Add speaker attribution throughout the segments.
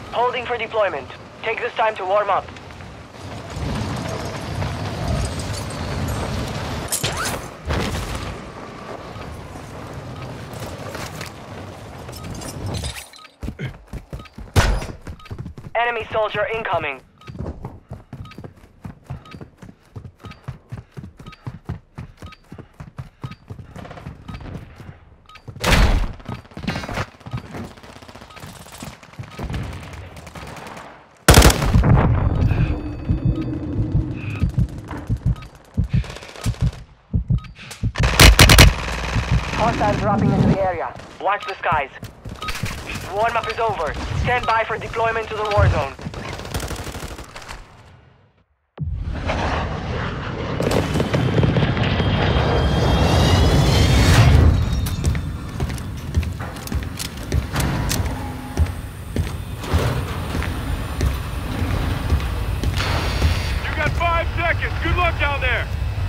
Speaker 1: Holding for deployment. Take this time to warm up. Enemy soldier incoming. Hostiles dropping into the area. Watch the skies. Warm-up is over. Stand by for deployment to the war zone.
Speaker 2: You got 5 seconds. Good luck down there.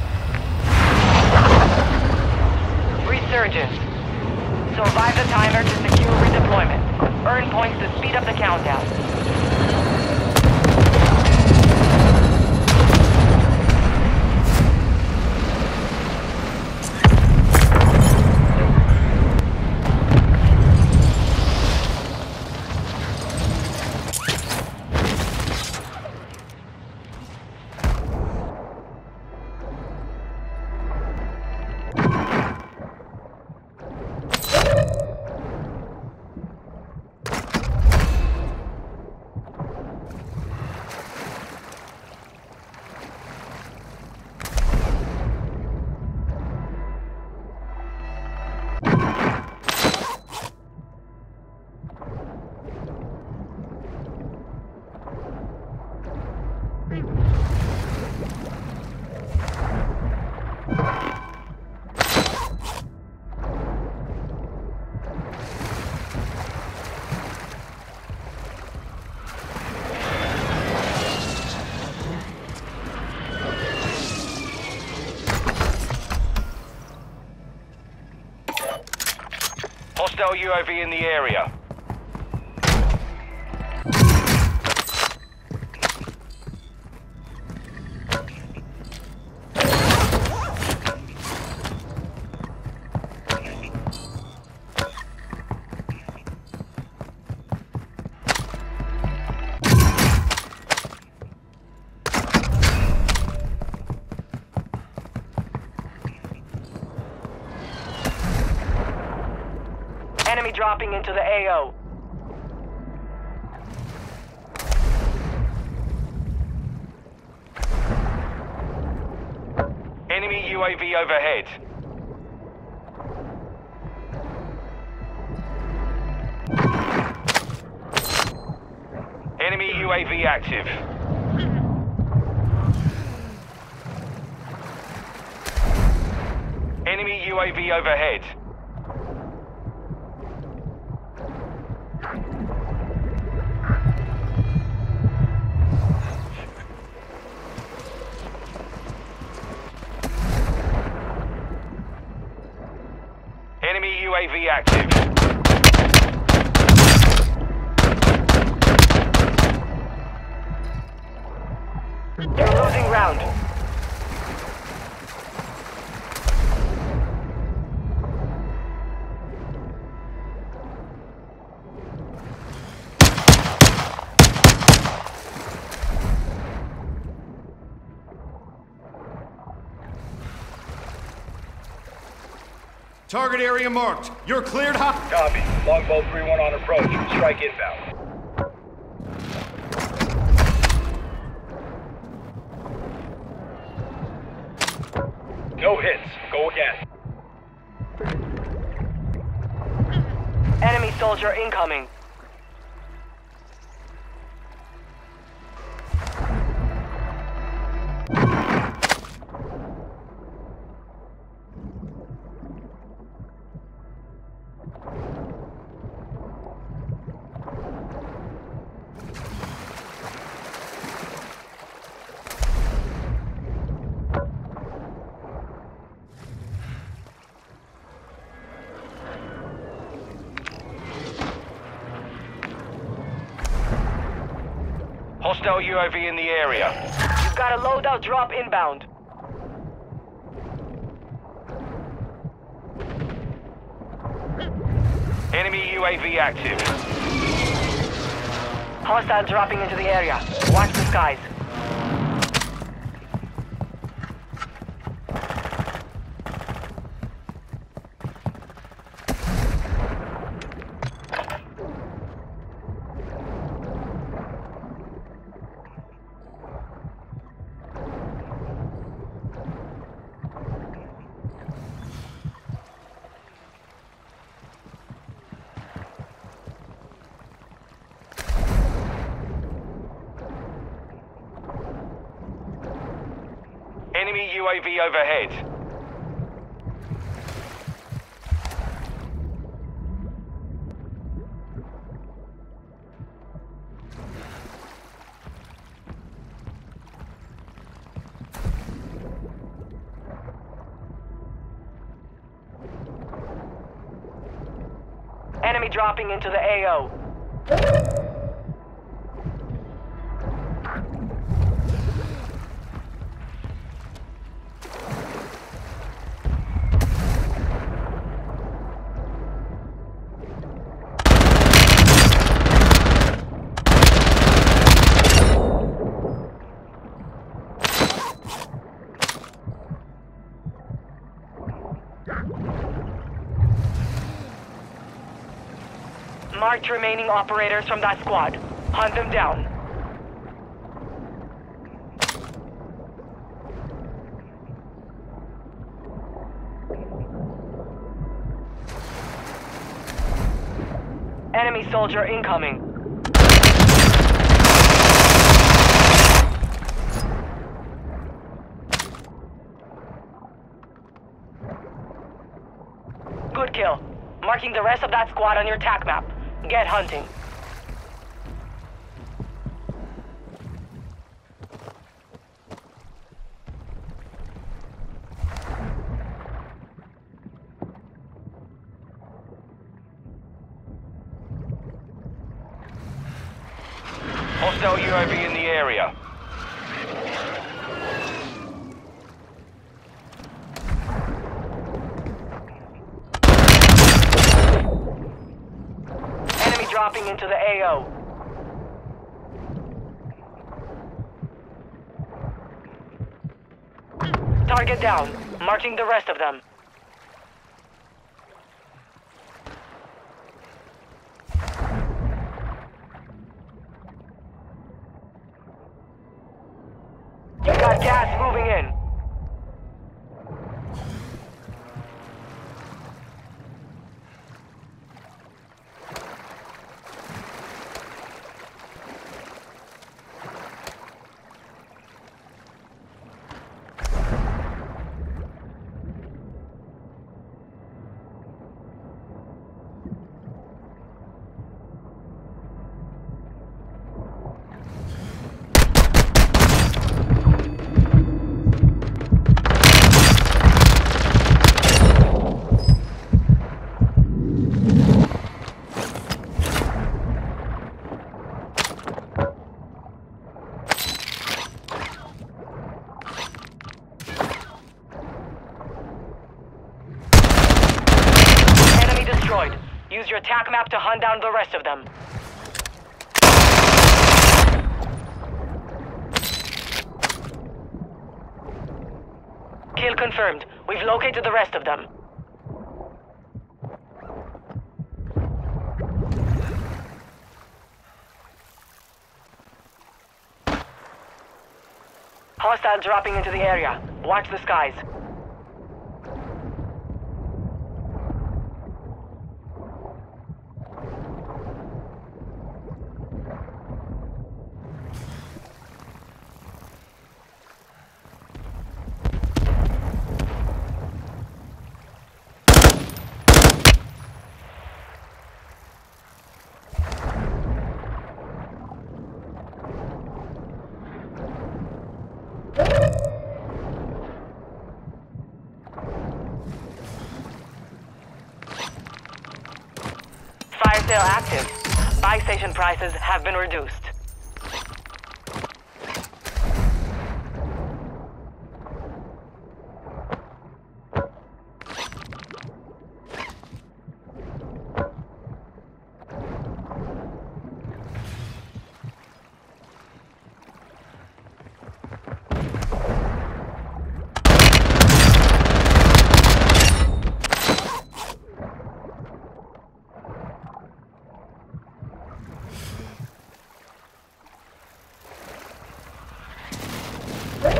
Speaker 1: Resurgence. Survive the timer to secure redeployment. Earn points to speed up the countdown.
Speaker 2: Hostile UAV in the area.
Speaker 1: Enemy dropping into the AO.
Speaker 2: Enemy UAV overhead. Enemy UAV active. Enemy UAV overhead. Enemy UAV active.
Speaker 1: You're losing ground.
Speaker 3: Target area marked. You're cleared hot.
Speaker 4: Copy. Longbow 3-1 on approach. Strike inbound. No hits. Go again.
Speaker 1: Enemy soldier incoming.
Speaker 2: Hostile UAV in the area.
Speaker 1: You've got a loadout drop inbound.
Speaker 2: Enemy UAV active.
Speaker 1: Hostile dropping into the area. Watch the skies.
Speaker 2: Enemy UAV overhead.
Speaker 1: Enemy dropping into the AO. Marked remaining operators from that squad. Hunt them down. Enemy soldier incoming. Good kill. Marking the rest of that squad on your TAC map. Get hunting.
Speaker 2: Hostile UAV in the area.
Speaker 1: Dropping into the AO. Target down. Marching the rest of them. You got gas moving in. Use your TAC map to hunt down the rest of them. Kill confirmed. We've located the rest of them. Hostile dropping into the area. Watch the skies. Fire sale active. Buy station prices have been reduced.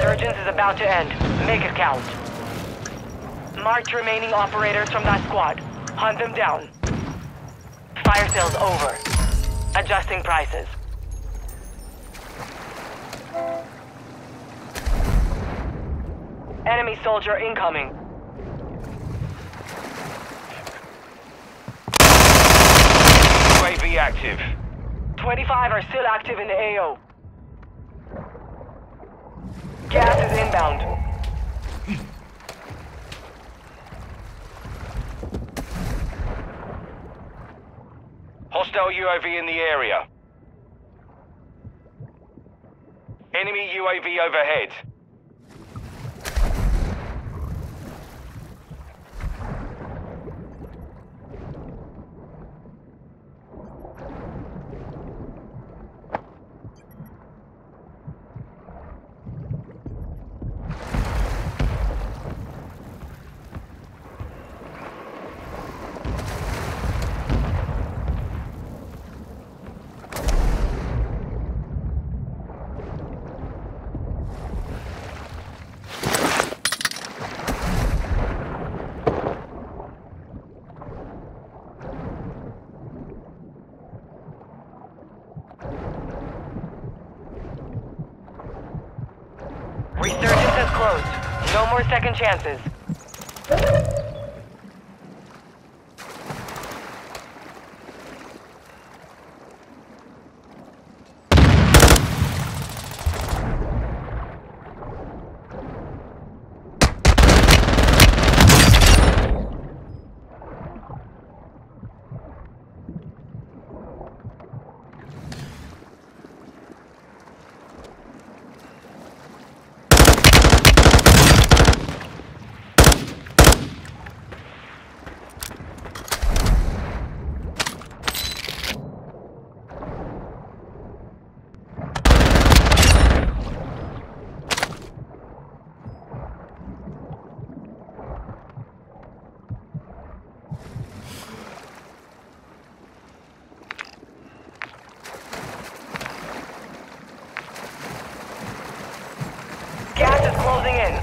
Speaker 1: Resurgence is about to end. Make it count. Marked remaining operators from that squad. Hunt them down. Fire sales over. Adjusting prices. Enemy soldier incoming.
Speaker 2: UAV active.
Speaker 1: 25 are still active in the AO. Gas is inbound.
Speaker 2: Hostile UAV in the area. Enemy UAV overhead.
Speaker 1: Resurgence has closed. No more second chances. Gas is closing in.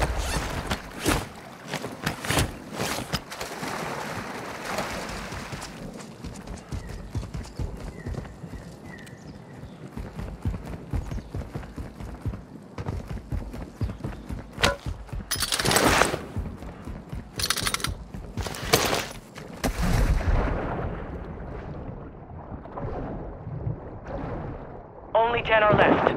Speaker 1: Only 10 are left.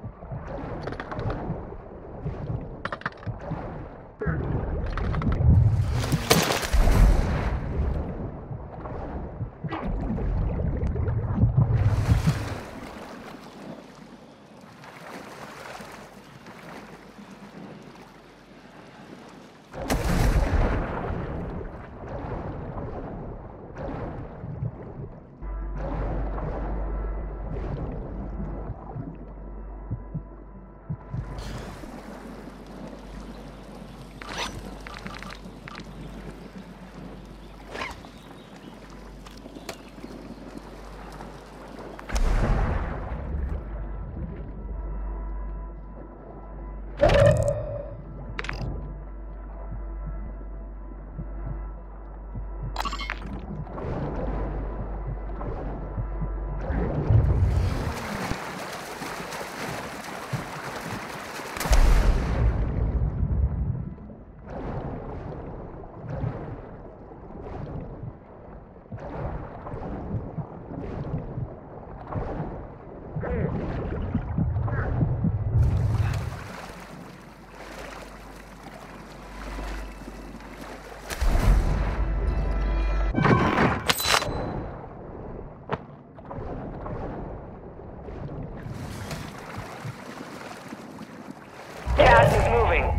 Speaker 1: Gas is moving.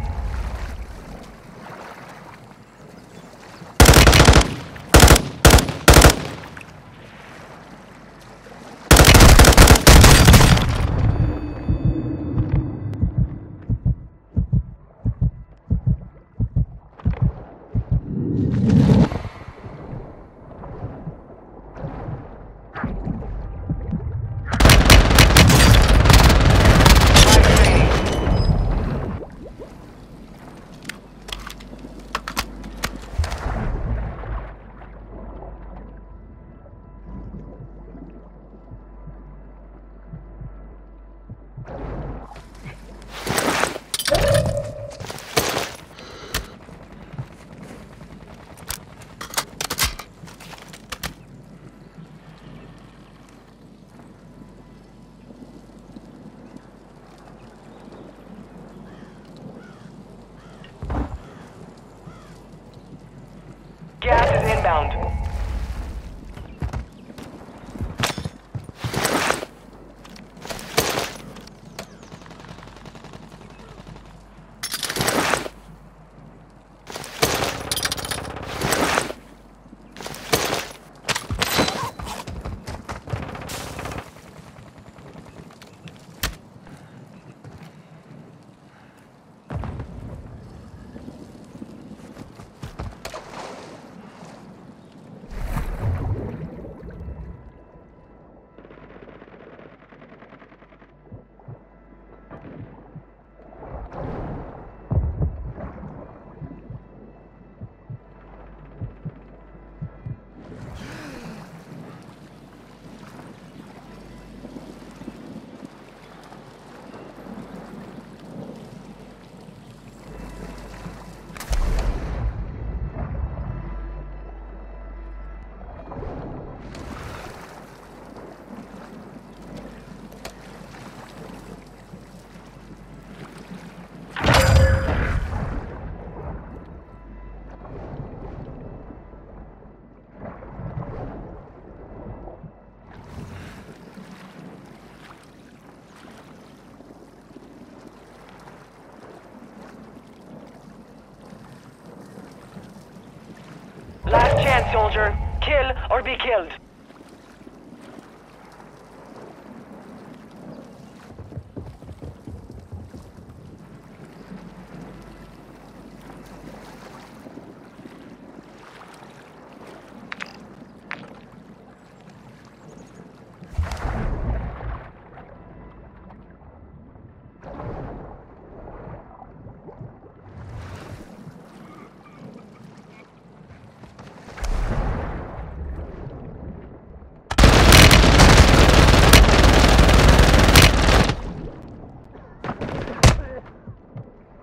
Speaker 1: soldier. Kill or be killed.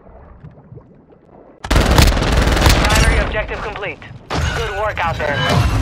Speaker 1: Objective complete. Good work out there.